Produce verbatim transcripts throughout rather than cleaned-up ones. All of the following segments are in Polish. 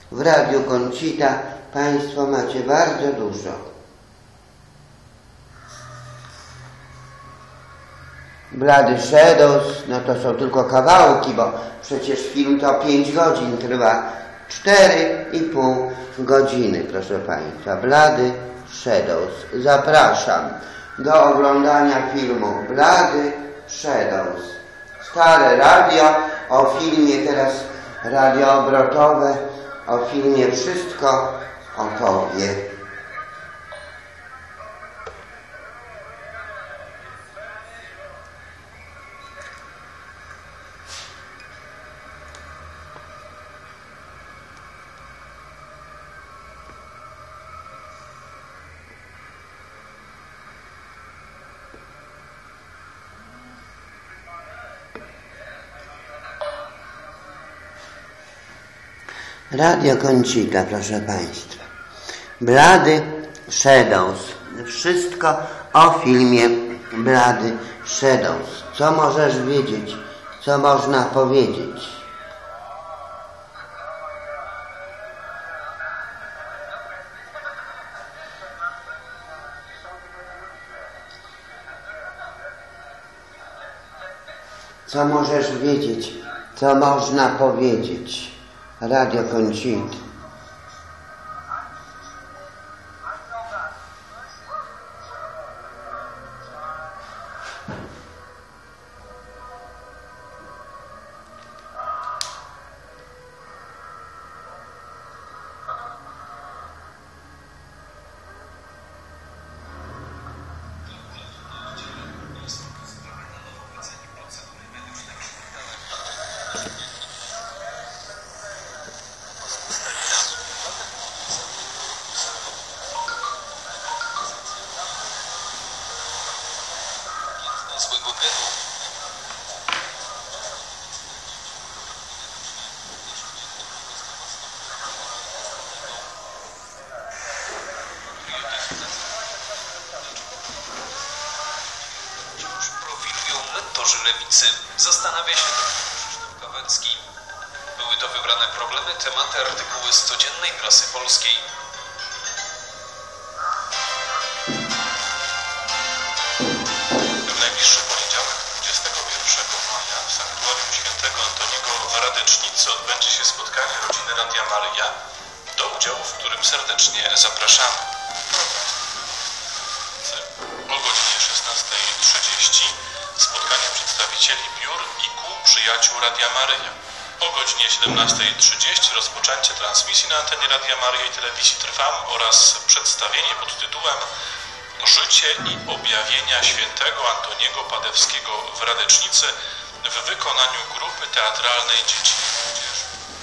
W Radiu Conchita Państwo macie bardzo dużo. Bloody Shadows, no to są tylko kawałki, bo przecież film to pięć godzin trwa. cztery i pół godziny, proszę Państwa. Bloody Shadows. Zapraszam do oglądania filmu Bloody Shadows. Stare radio, o filmie teraz radio obrotowe, o filmie Wszystko o Tobie. Radio Conchita, proszę Państwa. Bloody Shadows. Wszystko o filmie Bloody Shadows. Co możesz wiedzieć? Co można powiedzieć? Co możesz wiedzieć? Co można powiedzieć? Radio Conchita. Lewicy. Zastanawia się Krzysztof Kawecki. Były to wybrane problemy, tematy, artykuły z codziennej prasy polskiej. W najbliższy poniedziałek, dwudziestego pierwszego maja, w Sanktuarium Świętego Antoniego w Radecznicy odbędzie się spotkanie rodziny Radia Maryja, do udziału w którym serdecznie zapraszamy. O godzinie szesnastej trzydzieści spotkanie przedstawicieli biur i kół przyjaciół Radia Maryja. O godzinie siedemnastej trzydzieści rozpoczęcie transmisji na antenie Radia Maryja i Telewizji Trwam oraz przedstawienie pod tytułem Życie i objawienia świętego Antoniego Padewskiego w Radecznicy w wykonaniu grupy teatralnej Dzieci i Młodzieży.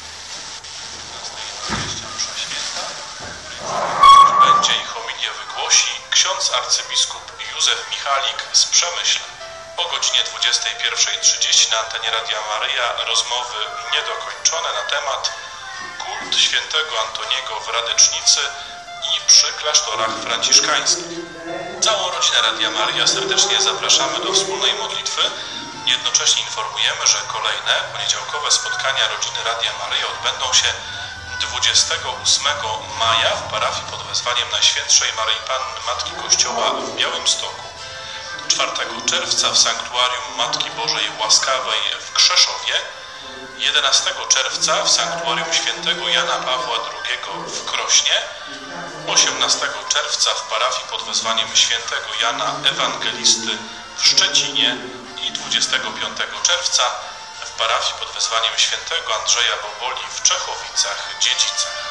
Msza święta, będzie i homilię wygłosi ksiądz arcybiskup Józef Michalik z Przemyśla. O godzinie dwudziestej pierwszej trzydzieści na antenie Radia Maryja rozmowy niedokończone na temat kult świętego Antoniego w Radecznicy i przy klasztorach franciszkańskich. Całą rodzinę Radia Maryja serdecznie zapraszamy do wspólnej modlitwy. Jednocześnie informujemy, że kolejne poniedziałkowe spotkania rodziny Radia Maryja odbędą się dwudziestego ósmego maja w parafii pod wezwaniem Najświętszej Maryi Panny Matki Kościoła w Białymstoku. czwartego czerwca w Sanktuarium Matki Bożej Łaskawej w Krzeszowie, jedenastego czerwca w Sanktuarium Świętego Jana Pawła drugiego w Krośnie, osiemnastego czerwca w parafii pod wezwaniem Świętego Jana Ewangelisty w Szczecinie i dwudziestego piątego czerwca w parafii pod wezwaniem Świętego Andrzeja Boboli w Czechowicach-Dziedzicach.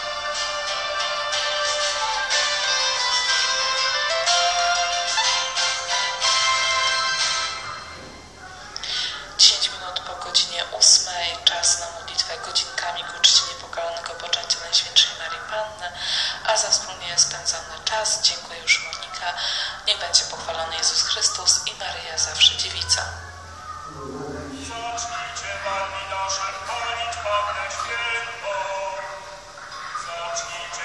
ósmej czas na modlitwę godzinkami ku czci niepokalanego poczęcia Najświętszej Maryi Panny, a za wspólnie spędzony czas dziękuję już Monika. Niech będzie pochwalony Jezus Chrystus i Maryja zawsze dziewica. Zacznijcie wami nasze chwalić Panę Świętą. Zacznijcie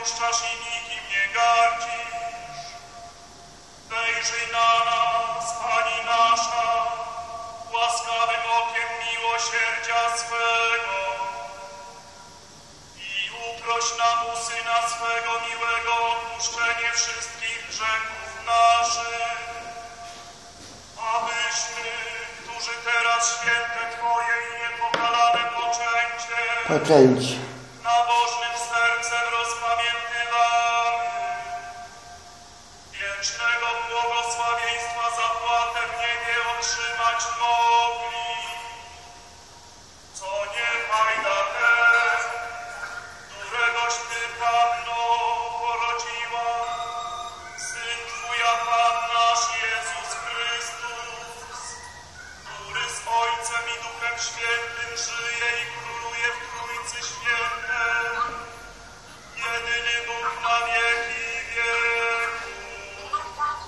odpuszczasz i nikim nie gardzisz. Wejrzyj na nas, Pani nasza, łaskawym okiem miłosierdzia swego i uproś nam u Syna swego miłego odpuszczenie wszystkich grzechów naszych, abyśmy, którzy teraz święte Twoje i niepokalane poczęcie, Poczęcie. nabożnym sercem rozpamiętywali, wiecznego błogosławieństwa zapłatę w niebie otrzymać mogli. Co niechaj da ten, któregoś Ty, Panno, porodziła, Syn Twój, a Pan nasz Jezus Chrystus, który z Ojcem i Duchem Świętym żyje i króluje w Trójcy Świętej, jedyny Bóg na wieki wieków.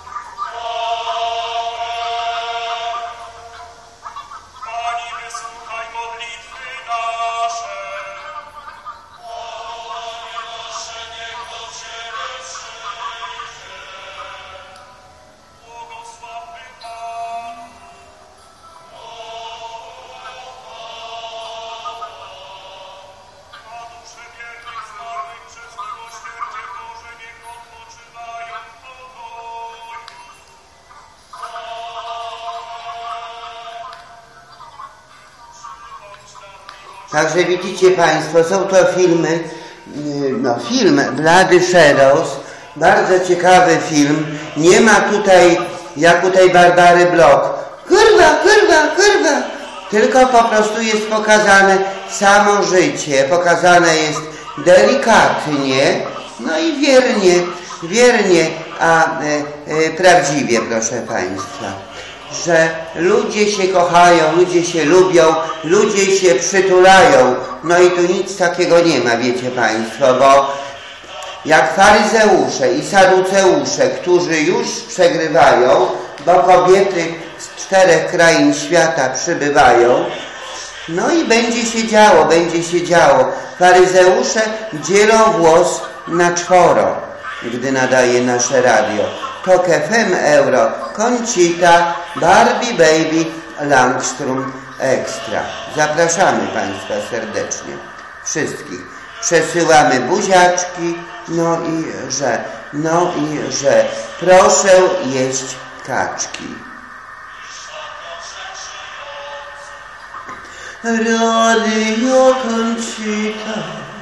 Pani, wysłuchaj modlitwy nasze. Błogosławmy Pan. A dusze wiernych zmarłych przez miłosierdzie Boże niech odpoczywają w pokoju. Także widzicie Państwo, są to filmy, yy, no film Bloody Shadows, bardzo ciekawy film. Nie ma tutaj, jak u tej Barbary Bloch, kurwa, kurwa, kurwa, tylko po prostu jest pokazane samo życie, pokazane jest delikatnie, no i wiernie, wiernie, a e, e, prawdziwie, proszę Państwa, że ludzie się kochają, ludzie się lubią, ludzie się przytulają, no i tu nic takiego nie ma, wiecie Państwo, bo jak faryzeusze i saduceusze, którzy już przegrywają, bo kobiety z czterech krain świata przybywają, no i będzie się działo, będzie się działo. Faryzeusze dzielą włos na czworo, gdy nadaje nasze radio. Tok F M Euro, Conchita, Barbie Baby, Langstrom Extra. Zapraszamy Państwa serdecznie, wszystkich. Przesyłamy buziaczki, no i że, no i że. Proszę jeść kaczki. Radio Conchita.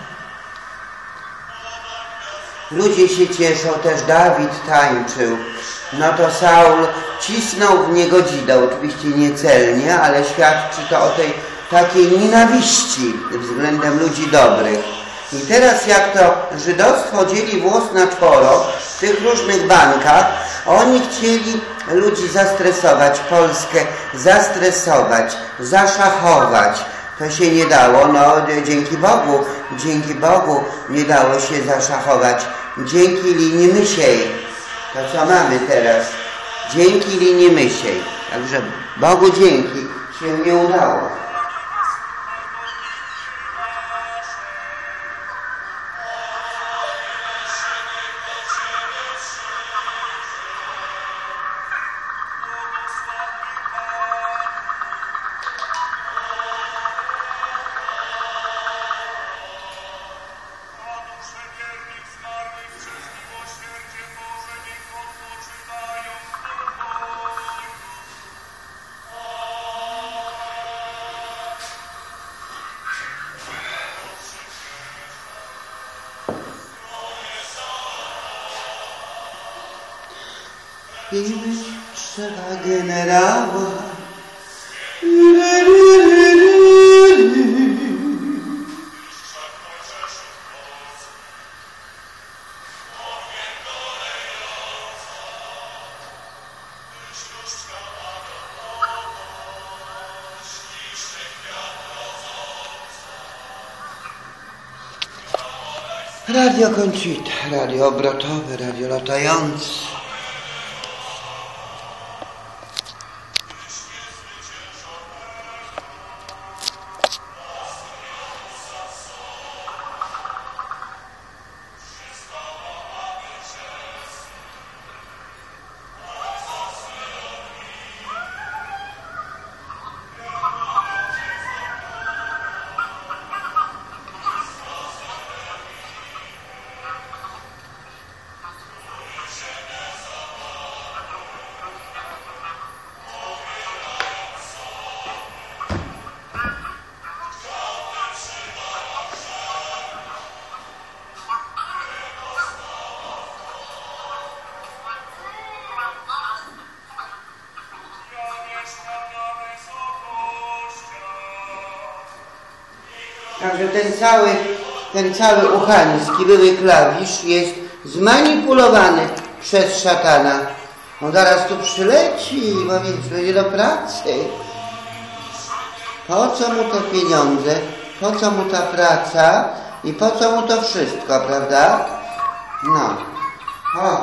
Ludzie się cieszą, też Dawid tańczył. No to Saul cisnął w niego dzidą, oczywiście niecelnie, ale świadczy to o tej takiej nienawiści względem ludzi dobrych. I teraz jak to żydostwo dzieli włos na czworo w tych różnych bankach, oni chcieli ludzi zastresować, Polskę zastresować, zaszachować. To się nie dało, no dzięki Bogu, dzięki Bogu nie dało się zaszachować. Dzięki linii mysiej, to co mamy teraz, dzięki linii mysiej. Także Bogu dzięki się nie udało. I być trzeba generała. Radio Conchita, radio obrotowe, radio latające. Także ten cały, ten cały uchański były klawisz jest zmanipulowany przez szatana. On zaraz tu przyleci, bo więc będzie do pracy. Po co mu te pieniądze, po co mu ta praca i po co mu to wszystko, prawda? No. O.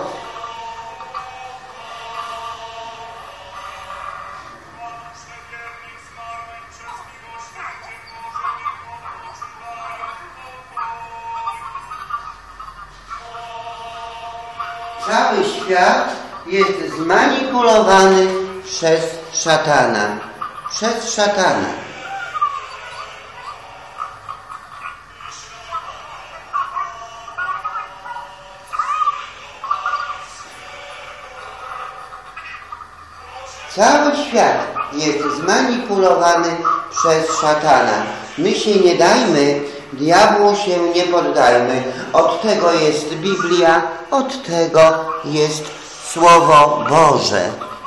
Cały świat jest zmanipulowany przez szatana. Przez szatana. Cały świat jest zmanipulowany przez szatana. My się nie dajmy, diabłu się nie poddajmy. Od tego jest Biblia, od tego jest Słowo Boże.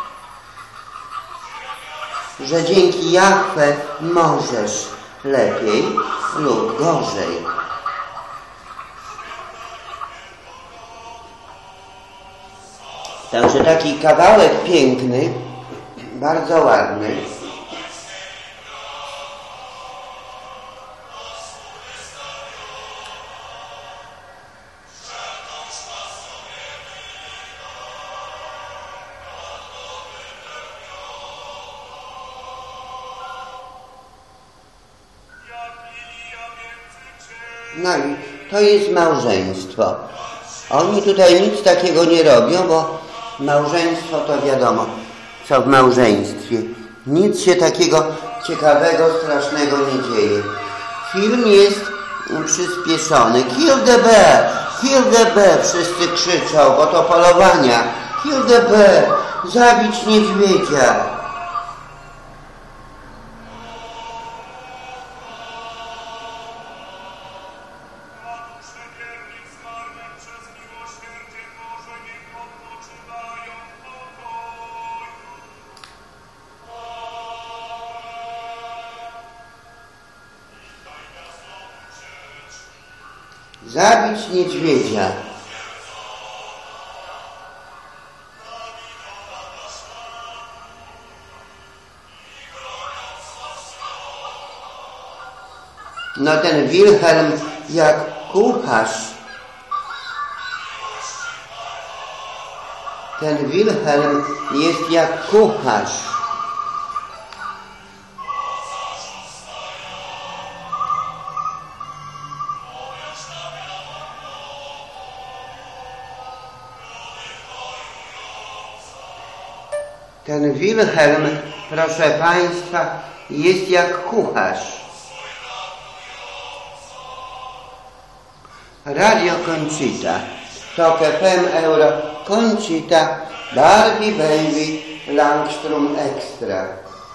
Że dzięki Jahwe możesz lepiej lub gorzej. Także taki kawałek piękny, bardzo ładny. No i to jest małżeństwo. Oni tutaj nic takiego nie robią, bo małżeństwo to wiadomo, co w małżeństwie. Nic się takiego ciekawego, strasznego nie dzieje. Film jest przyspieszony. Kill the bear! Kill the bear! Wszyscy krzyczą, bo to polowania. Kill the bear! Zabić niedźwiedzia! Zabić niedźwiedzia. No ten Wilhelm jak kucharz. Ten Wilhelm jest jak kucharz. Ten Wilhelm, proszę Państwa, jest jak kucharz. Radio Conchita, Tok F M, Euro Conchita, Barbie Baby, Langstrom Extra.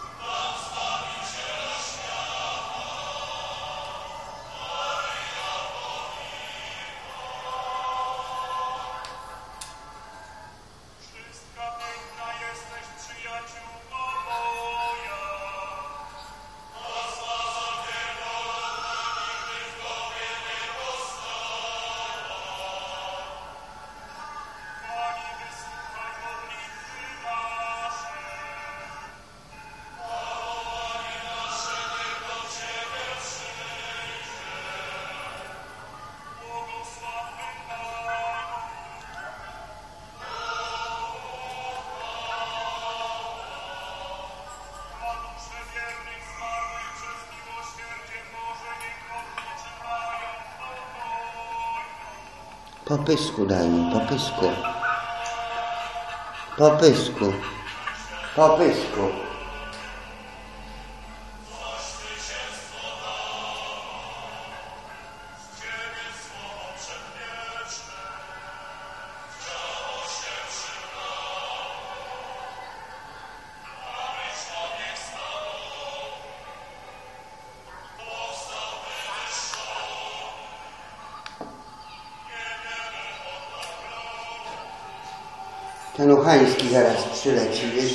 Po pysku daj mi, po pysku. Po pysku. Po pysku. Ten Uchański zaraz przyleci, wiesz?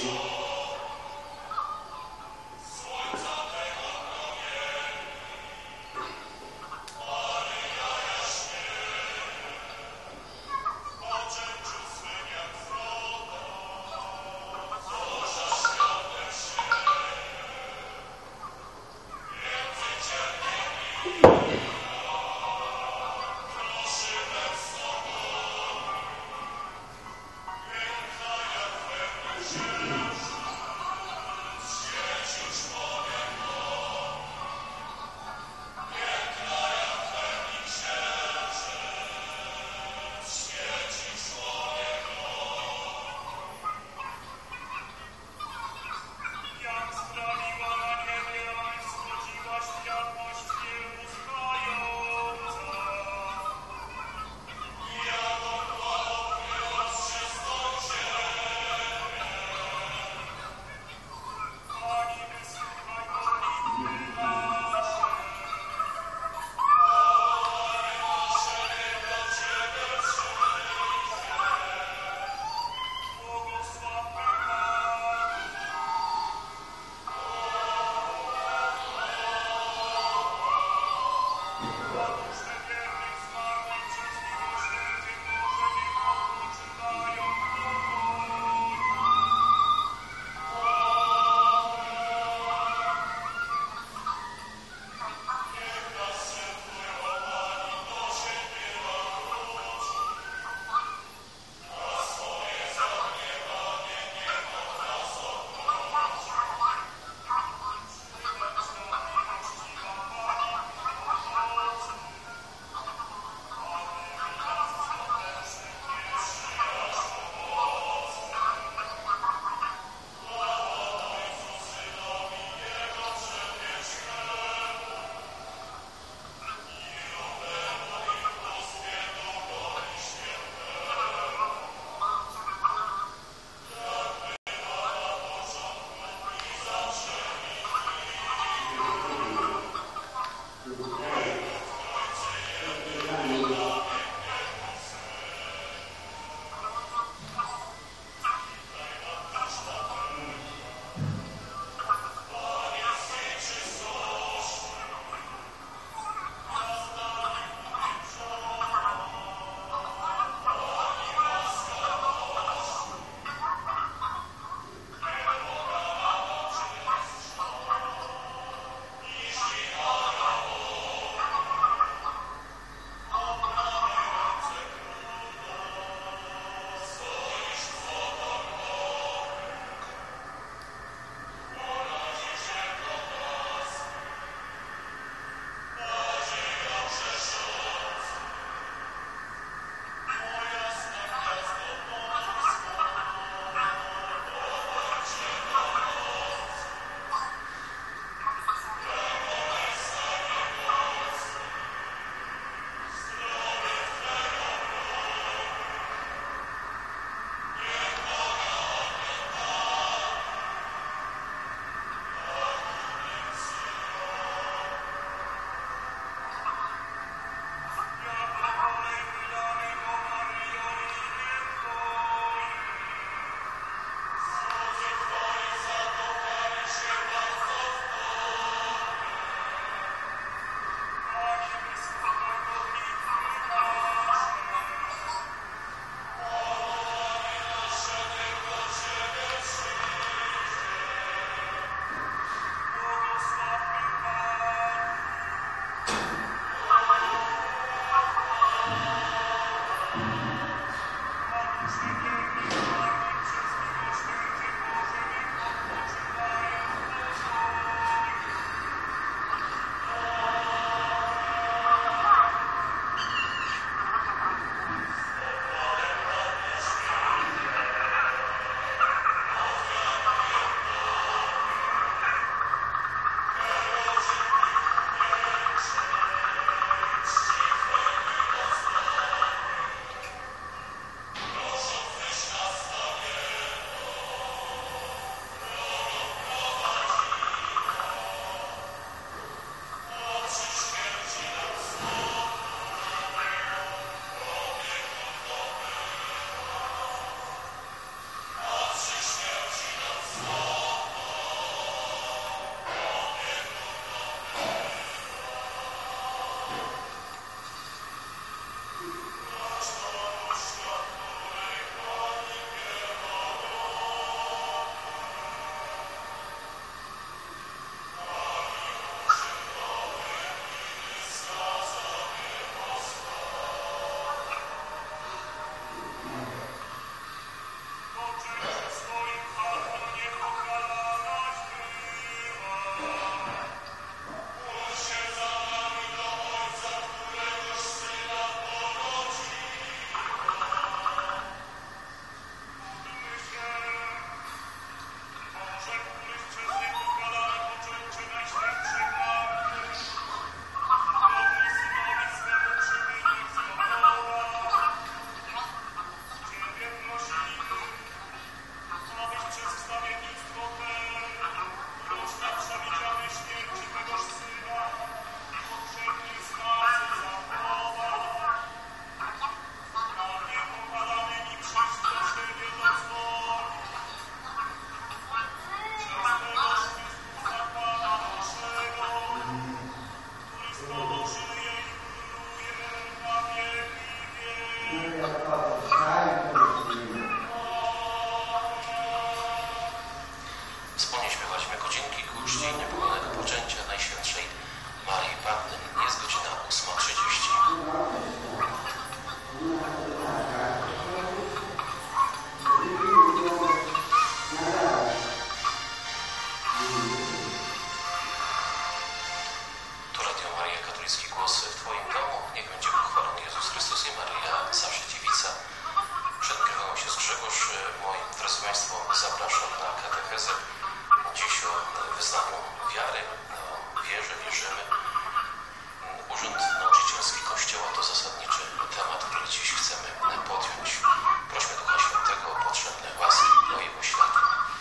Wspólnie śpiewaliśmy godzinki ku czci niepomylnego poczęcia Najświętszej Maryi Panny. Jest godzina ósma trzydzieści. Tu Radio Maryja, katolicki głos w Twoim domu. Niech będzie pochwalony Jezus Chrystus i Maryja, zawsze dziewica. Przed mikrofonem się Grzegorz. Moi drodzy Państwo, zapraszam na katechezę. Dziś o wyznaniu wiary, o wierze, wierzymy. Urząd Nauczycielski Kościoła to zasadniczy temat, który dziś chcemy podjąć. Prośmy Ducha Świętego o potrzebne łaski do Jego światła.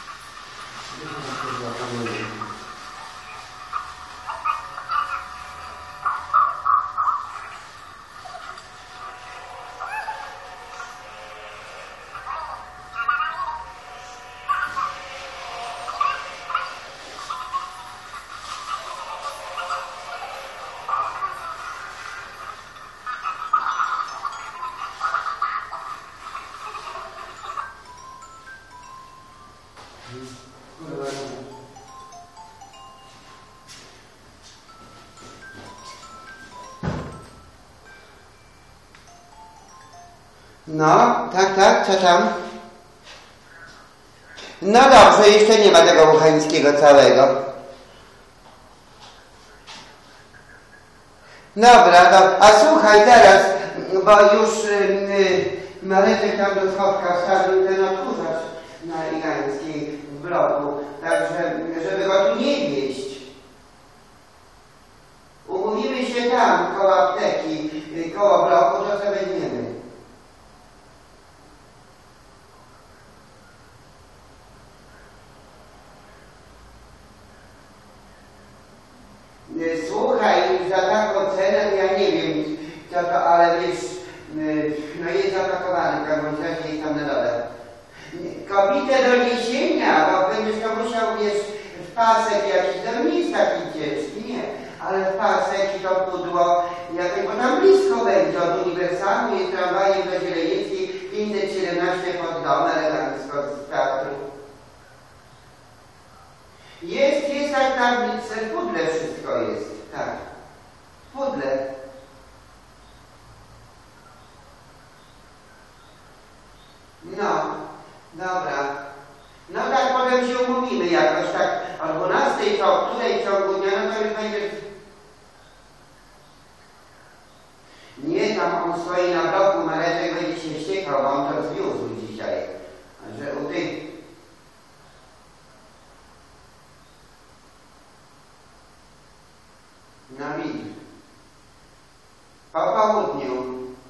No, tak, tak, co tam? No dobrze, jeszcze nie ma tego Łuchańskiego całego. Dobra, do, a słuchaj teraz, bo już yy, Mareczek tam do schowka wstawił ten odkurzacz na Igańskiej w bloku, także żeby go tu nie wieść. Umówimy się tam, koło apteki, koło bloku, to co weźmiemy. Słuchaj, za taką cenę, ja nie wiem co to, ale wiesz, no jest zapakowany, w każdym razie jest tam na dole. Kobietę do niesienia, bo będziesz to musiał, wiesz, w pasek jakiś, to nie jest taki ciężki, nie, ale w pasek i to pudło jakoś, bo tam blisko będzie od Uniwersalu, jest tramwajem do Zielenieckiej, pięćset siedemnaście pod dom, elegancko z teatru. Jest, jest tak tablice, w pudle wszystko jest, tak, w pudle. No, dobra. No tak, potem się umówimy jakoś tak o dwunastej, to tutaj w ciągu dnia, no to już będzie... Nie, tam on stoi na bloku, Mareczek będzie się ściekał, bo on to zwiózł dzisiaj, że u tych... No widzisz. Po południu.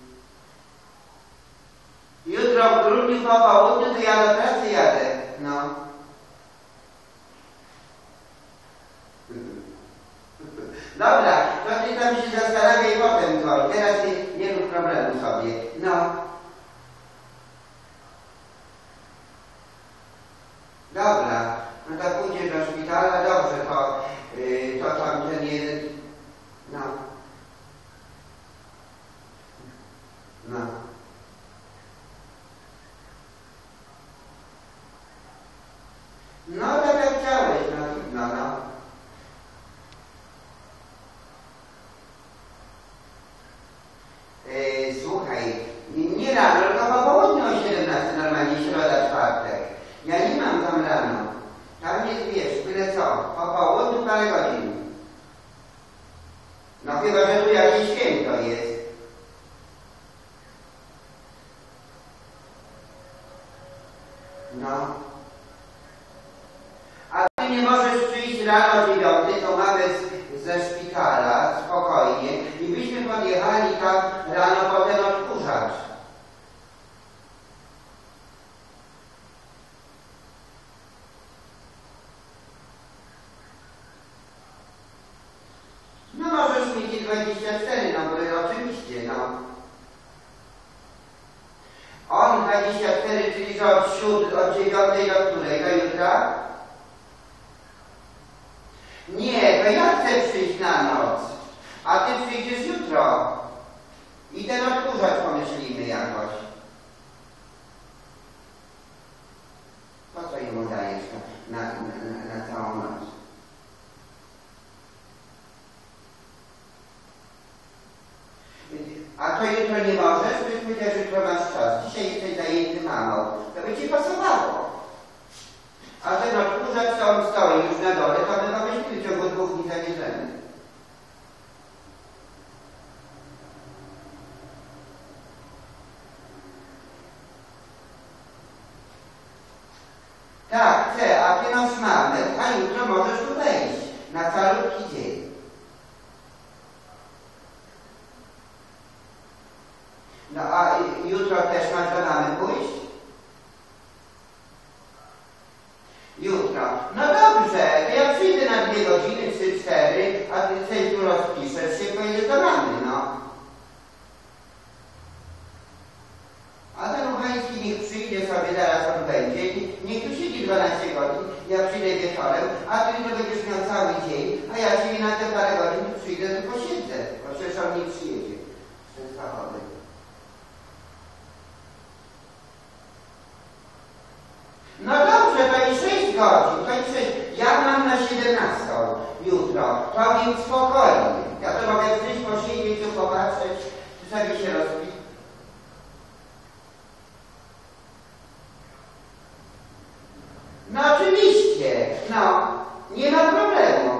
Jutro w grudniu po południu to ja do pracy jadę. No. Dobra, to ty tam się zastanawiaj potem dzwoń. Teraz nie, nie rób problemu sobie. No. Dobra. No to pójdziesz do szpitala, dobrze, to, yy, to tam ten jeden... No. No. No tak jak chciałeś, no, no, no. Yy, słuchaj, nie, nie rano, tylko po południu o siedemnastej, normalnie środa, czwartek. Ja nie mam tam rano. Tam jest, wiesz, byle co, po południu parę godzin. No chyba, że tu jakieś święto jest. No. A ty nie możesz przyjść rano o dziewiątej, to mamy z, ze szpitala, spokojnie, i byśmy podjechali tam rano po ten odkurzacz. No możesz mieć dwadzieścia cztery, no bo oczywiście, no. On dwadzieścia cztery, czyli że od siódmej, od dziewiątej do której? Do jutra? Nie, to ja chcę przyjść na noc, a ty przyjdziesz jutro. I ten odkurzacz pomyślimy jak. jakoś. Po co jemu dajesz na, na, na, na całą noc? A to jutro nie możesz? Byś powiedział, że jutro masz czas. Dzisiaj jesteś zajęty mamą. To by ci pasowało. A ten odkurzacz, co on stoi już na dole, to my go weźmiemy w ciągu dwóch dni zabierzemy. Tak, chcę, a ty masz mamę, a jutro możesz tu wejść. Na calutki dzień. No a jutro też masz do mamy pójść? Jutro. No dobrze, to ja przyjdę na dwie godziny, trzy, cztery, a ty coś tu rozpiszesz się, pojedziesz do mamy, no. A ten Uchański niech przyjdzie sobie, zaraz on będzie, niech tu siedzi dwanaście godzin, ja przyjdę wieczorem, a ty jutro będziesz miał cały dzień, a ja ci na te parę godzin tu przyjdę, to posiedzę, bo przecież on nie przyjedzie. Przez samochody. No dobrze, to i sześć godzin, to i sześć. Ja mam na siedemnastą jutro, to więc spokojnie. Ja to mogę przyjść, posiedzieć, tu popatrzeć, tu sobie się rozpić. No oczywiście, no, nie ma problemu.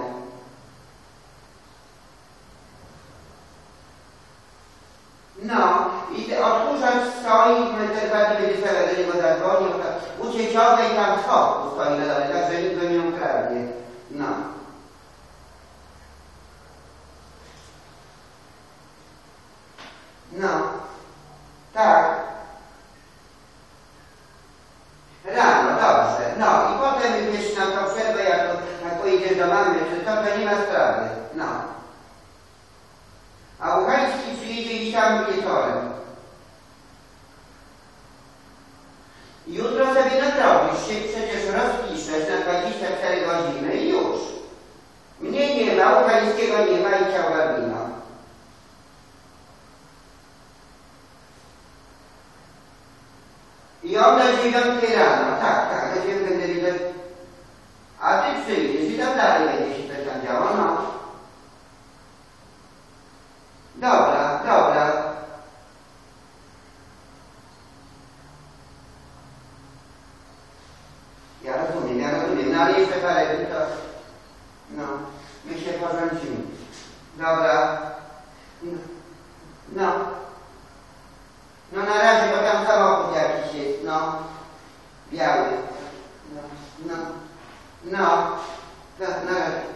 No, i te odkurzacz stoi, te dwa dni będzie sobie do niego zadzwonił, u cieciowej tam schowku stoi na dole, tak że nikt go nie ukradnie. No. No. Tak. Rano, dobrze. No i potem wiesz na to przerwę, jak, jak pojedziesz do mamy, czy to, to nie ma sprawy. No. A Uchański przyjedzie i tam wieczorem. Jutro sobie nadrobisz się, przecież rozpiszesz na dwadzieścia cztery godziny i już. Mnie nie ma, Uchańskiego nie ma i ciał Garbino. I on do dziewiątej rano, tak, tak, do dziewiątej będę widział. A ty przyjdziesz i tam dalej będzie się coś tam działo, no. Dobra, dobra. Ja rozumiem, ja rozumiem, no ale jeszcze parę dni to... No, my się porządzimy. Dobra. No. No. No na razie, bo tam samochód jakiś jest, no. Biały. No, no. No. No, na razie.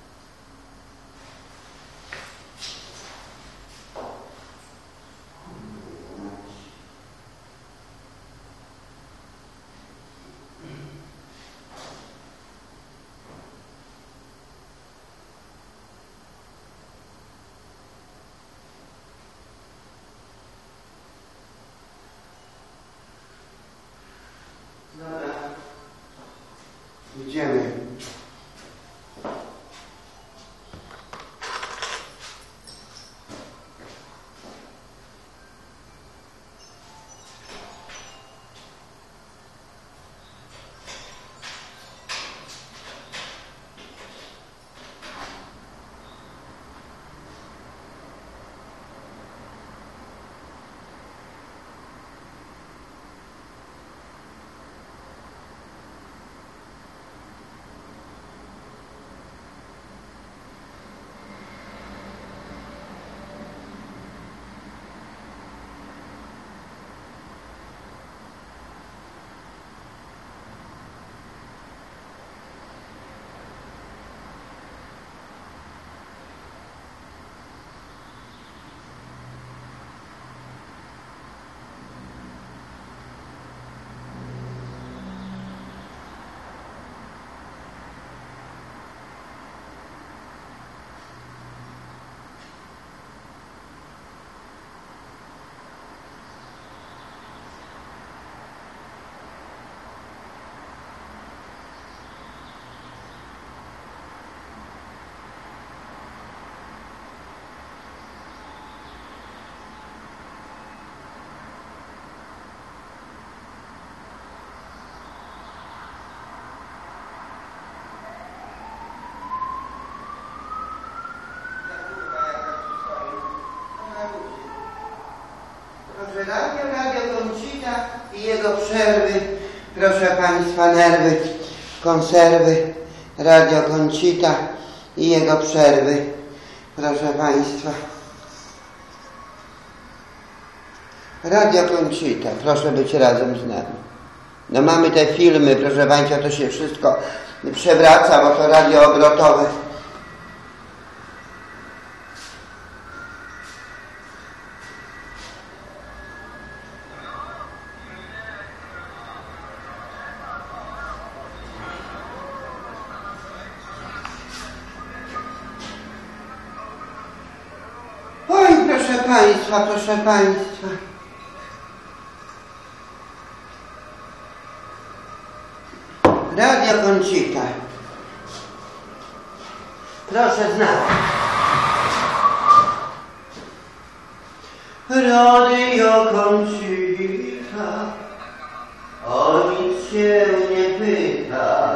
Dobra. Idziemy. Radio Conchita i jego przerwy, proszę Państwa, nerwy, konserwy, Radio Conchita i jego przerwy, proszę Państwa. Radio Conchita, proszę być razem z nami. No mamy te filmy, proszę Państwa, to się wszystko przewraca, bo to radio obrotowe. Oj, proszę Państwa, proszę Państwa. Radio Conchita. Proszę znać. Radio Conchita o nic się nie pyta.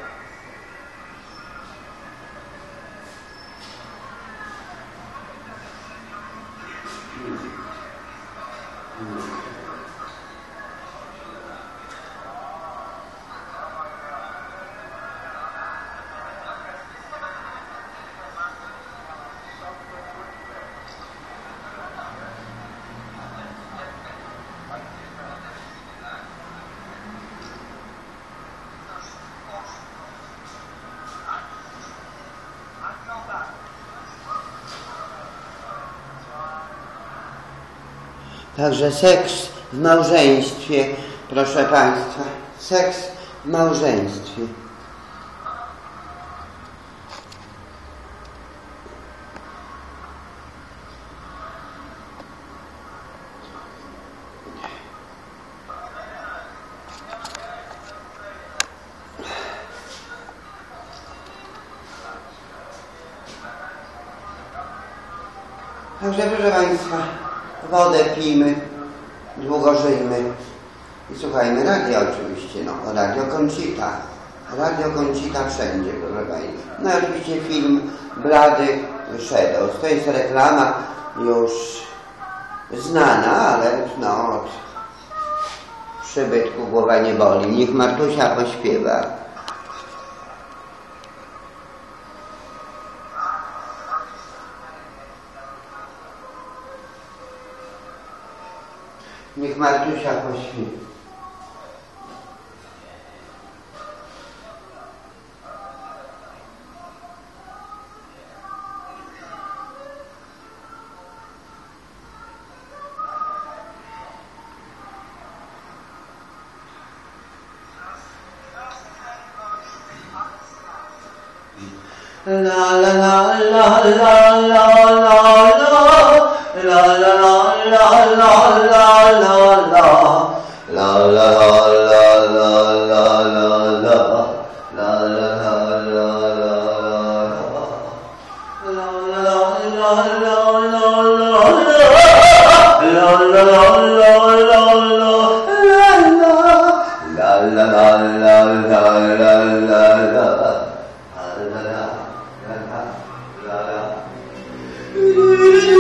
Także seks w małżeństwie, proszę Państwa, seks w małżeństwie. Także proszę Państwa, wodę pijmy, długo żyjmy i słuchajmy radia oczywiście, no, Radio Conchita. Radio Conchita wszędzie, proszę Państwa. No i oczywiście film Blady Shadows. To jest reklama już znana, ale no od przybytku głowa nie boli. Niech Martusia pośpiewa. Niech Martusia pośpiewa. La la la la la la la la la la la la la la la la la la la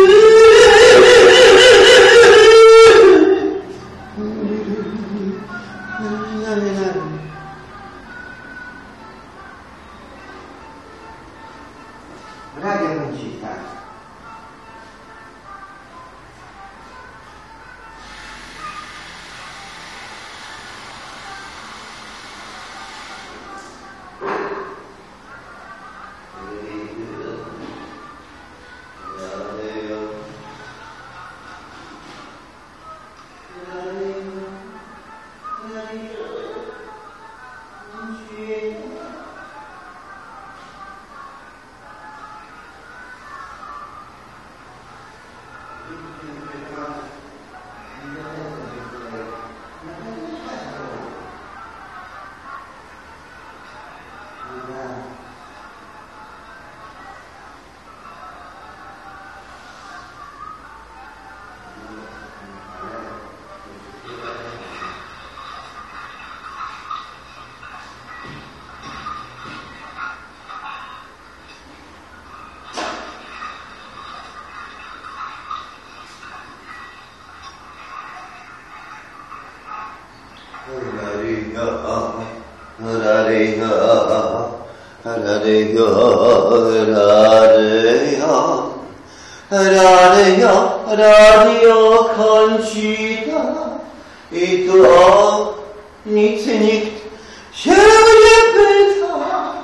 Radio, radio Conchita i tu o nic nikt się nie pyta.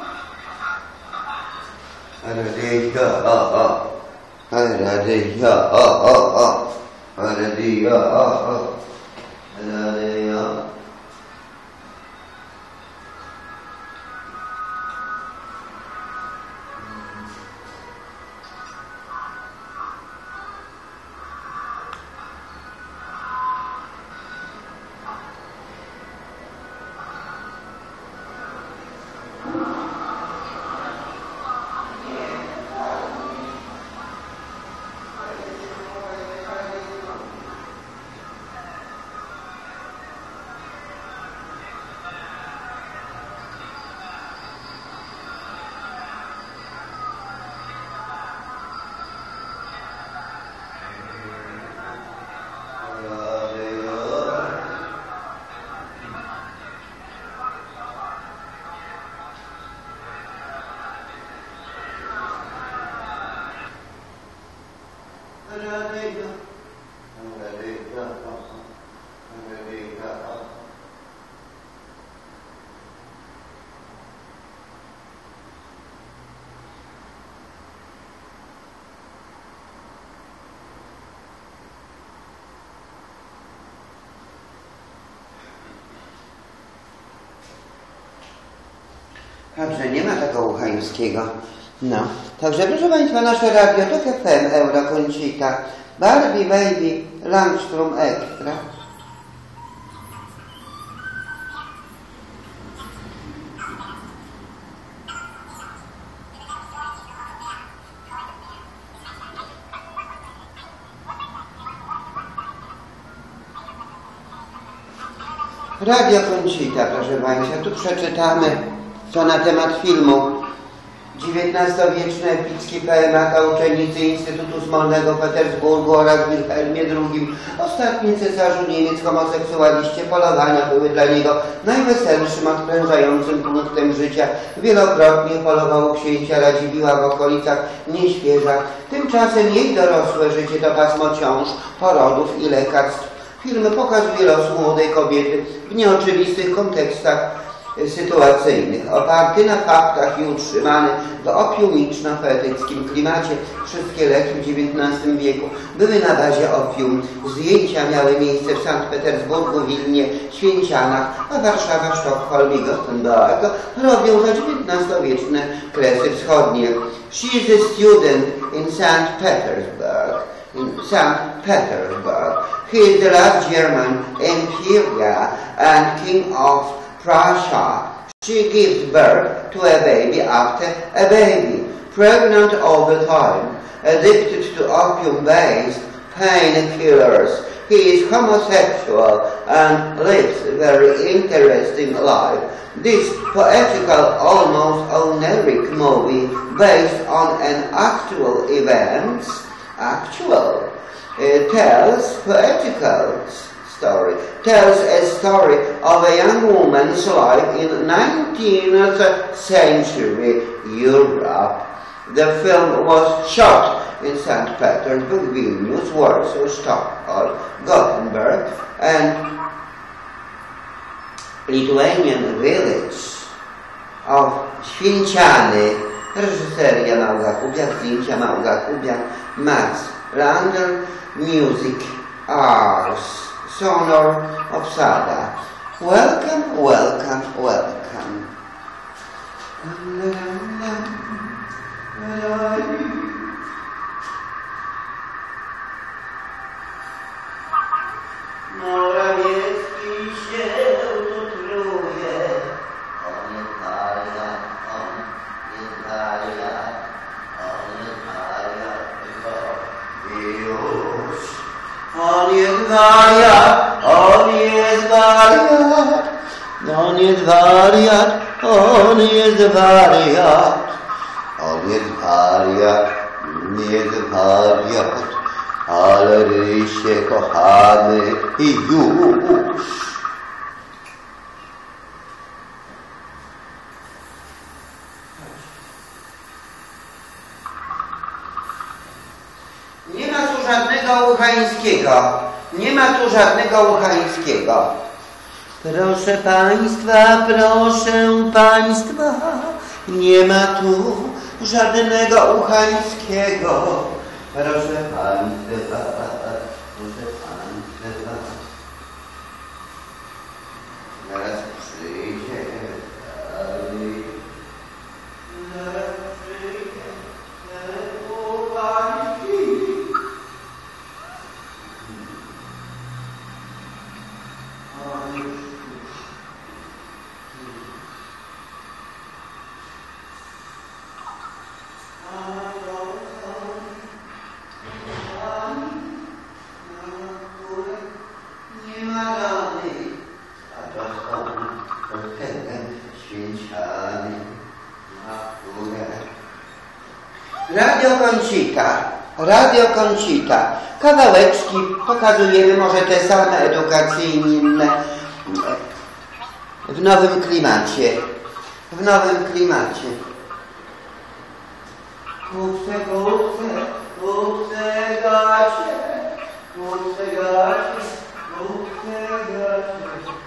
Radio, radio, radio, radio. Także nie ma tego uchańskiego. No. Także proszę Państwa, nasze radio to F M, Euro Conchita, Barbie Baby, Langstrom Extra. Radio Conchita, proszę Państwa, tu przeczytamy co na temat filmu. dziewiętnastowieczny epicki poemat o uczennicy Instytutu Smolnego w Petersburgu oraz Wilhelmie drugim, ostatnim cesarzu Niemiec, homoseksualiście. Polowania były dla niego najweselszym, odprężającym punktem życia. Wielokrotnie polował u księcia Radziwiłła w okolicach Nieświeża. Tymczasem jej dorosłe życie to pasmo ciąż, porodów i lekarstw. Film pokazuje los młodej kobiety w nieoczywistych kontekstach sytuacyjnych, oparty na faktach i utrzymany w opiumiczno-poetyckim klimacie. Wszystkie leki w dziewiętnastym wieku były na bazie opium. Zdjęcia miały miejsce w Sankt Petersburgu, Wilnie, Święcianach, a Warszawa, Sztokholm i Gothenburg robią za dziewiętnastowieczne kresy wschodnie. She is a student in Saint Petersburg. In Saint Petersburg. He is the last German emperor and king of Prussia. She gives birth to a baby after a baby, pregnant all the time, addicted to opium-based painkillers. He is homosexual and lives a very interesting life. This poetical, almost oniric movie, based on an actual event, actual, uh, tells poetical story, tells a story of a young woman's life in nineteenth century Europe. The film was shot in Saint Petersburg, Vilnius, Warsaw, Stockholm, Gothenburg, and Lithuanian village of Święciany. Reżyseria Małga Kubiak, zdjęcia Małga Kubiak, Max London, Music Arts, Sonor Obsada. Welcome, welcome, welcome. Morawiecki się utruje. On jest wariat, on jest wariat, on jest wariat, tylko i już. On jest wariat, on jest wariat, on jest wariat, on jest wariat, on jest wariat, jest wariat, ale rysie kochamy i już. uchańskiego. Nie ma tu żadnego uchańskiego. Proszę państwa, proszę państwa, nie ma tu żadnego uchańskiego. Proszę państwa, proszę państwa. Zaraz przyjdzie. Zaraz przyjdzie. Uchański. Radio Koncita, Radio Koncita. Kawałeczki pokazujemy, może te same edukacyjne, w nowym klimacie. W nowym klimacie. Kupce, kupce, kupce gacie, kupce gacie, kupce gacie,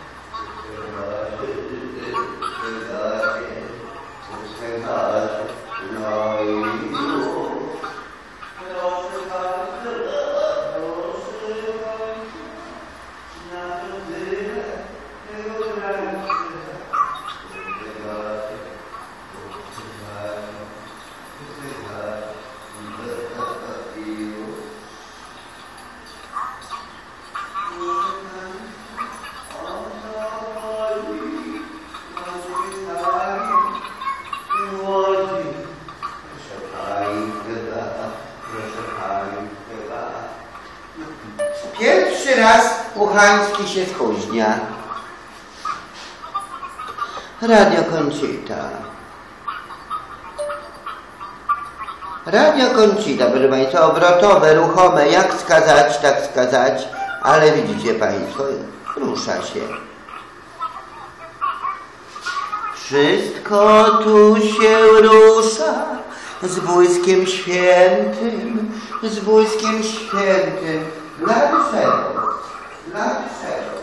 kupce gacie, no i już. Proszę bardzo, proszę bardzo, na to tyle tego granicy. Kupce gacie, kupce gacie, kupce gacie, i już. Pierwszy raz Uchański się spóźnia. Radio Koncita. Radio Koncita, proszę państwa, obrotowe, ruchome, jak skazać, tak skazać, ale widzicie państwo, rusza się. Wszystko tu się rusza z błyskiem świętym, z błyskiem świętym. Dla Ryszego, dla Ryszego.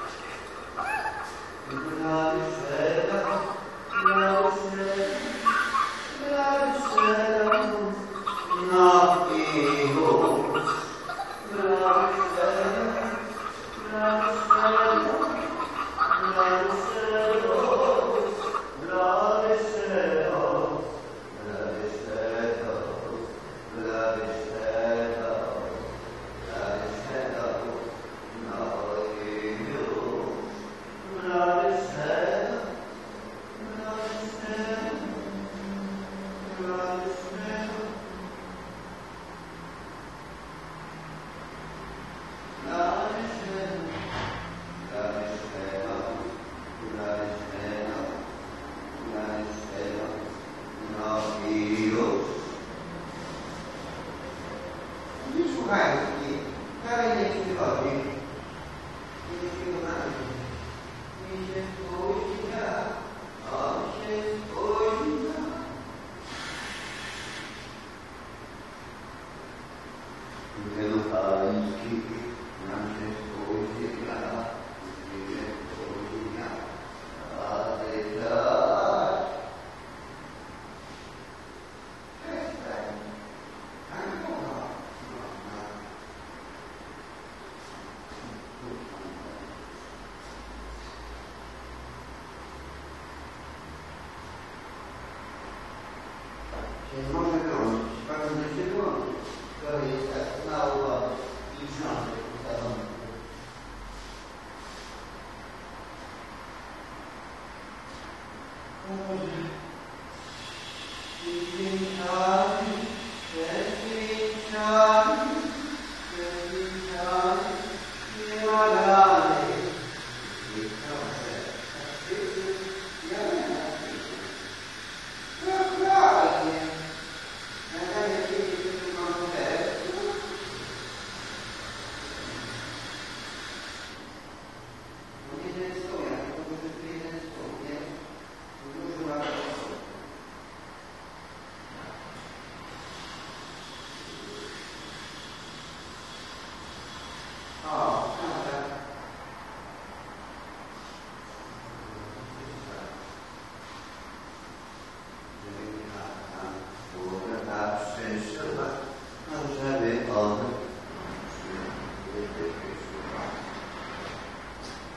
Dla Ryszego, dla Ryszego, dla Ryszego. No i już. Dla Ryszego, dla Ryszego, dla Ryszego, dla Ryszego, dla Ryszego, dla Ryszego.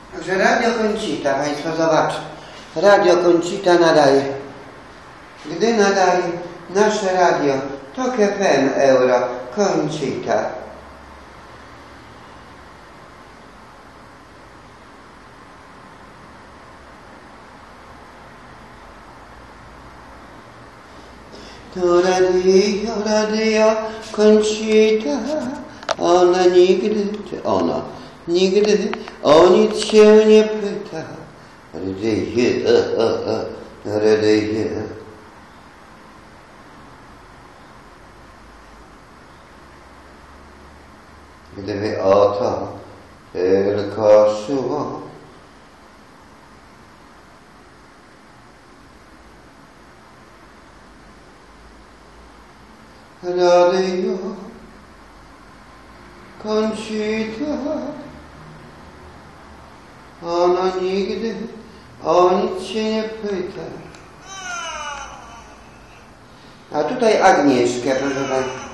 że Radio Koncita, Państwo zobaczą, Radio Koncita nadaje. Gdy nadaje nasze radio, to F M Euro Koncita. To radio, radio Koncita, ona nigdy, czy ona, nigdy o nic się nie pyta. Radio, radio. Gdyby o to tylko szło. Radio Koncita, ona nigdy o nic się nie pyta. A tutaj Agnieszka, proszę Państwa.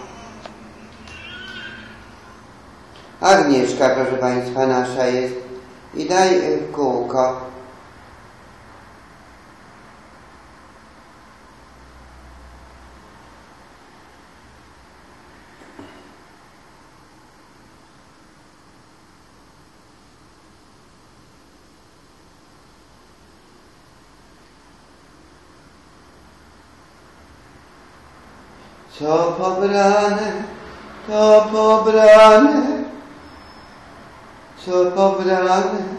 Agnieszka, proszę Państwa, nasza jest. I daj kółko. Co pobrane, to pobrane, co pobrane.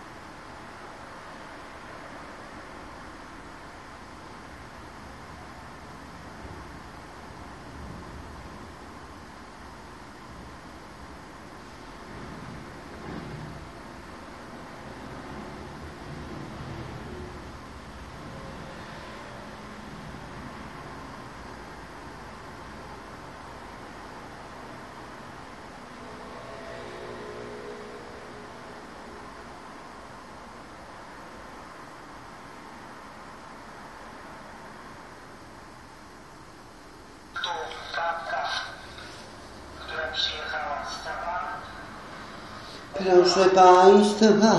Proszę Państwa,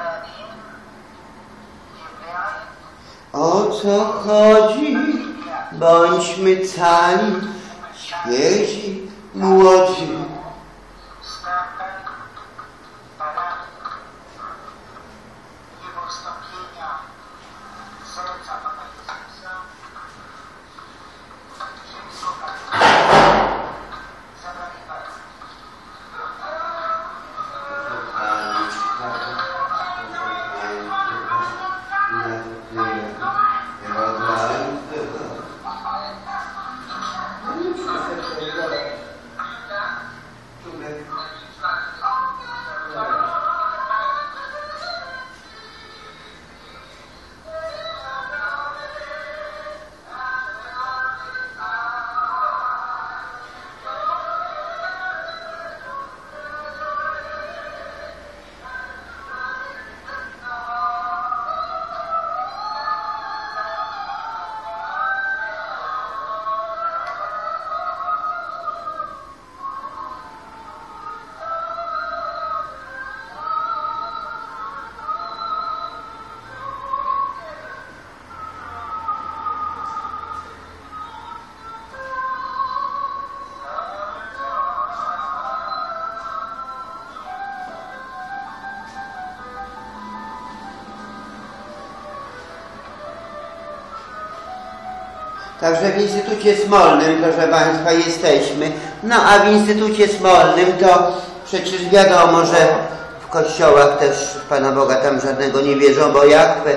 o co chodzi? Bądźmy cali, świezi, młodzi. Także w Instytucie Smolnym, proszę Państwa, jesteśmy. No a w Instytucie Smolnym to przecież wiadomo, że w kościołach też w Pana Boga tam żadnego nie wierzą, bo Jahwe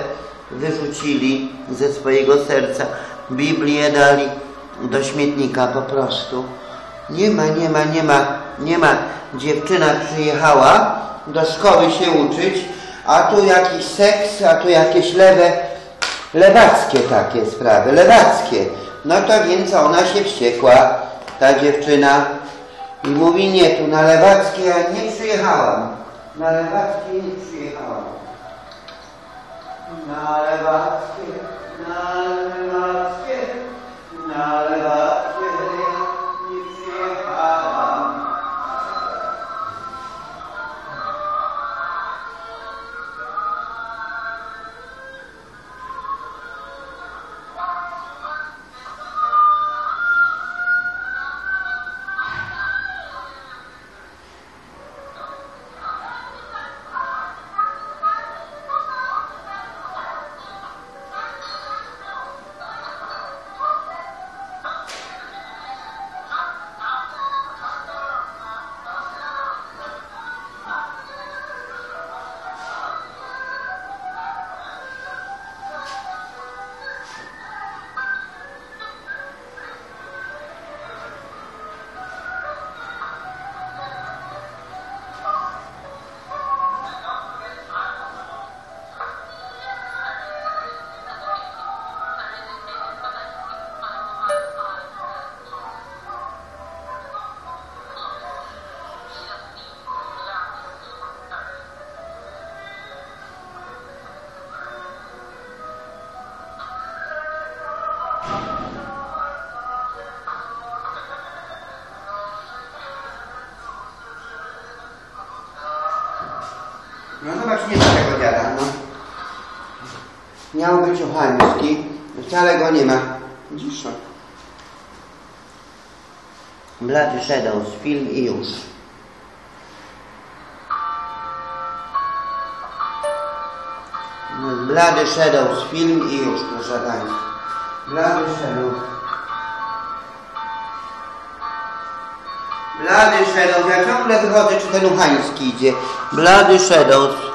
wyrzucili ze swojego serca. Biblię dali do śmietnika po prostu. Nie ma, nie ma, nie ma, nie ma. Dziewczyna przyjechała do szkoły się uczyć, a tu jakiś seks, a tu jakieś lewe, lewackie takie sprawy, lewackie. No to więc ona się wściekła, ta dziewczyna, i mówi: nie, tu na lewackie ja nie przyjechałam. Na lewackie nie przyjechałam. Na lewackie, na lewackie, na lewackie ja nie przyjechałam. No zobacz, nie ma tego dziada, no. Miał być Uchański, wcale go nie ma. Widzisz? Bloody Shadows, film i już. Bloody Shadows, film i już, proszę Państwa. Bloody Shadows. Bloody Shadows, ja ciągle wychodzę, czy ten Uchański idzie. Bloody Shadows.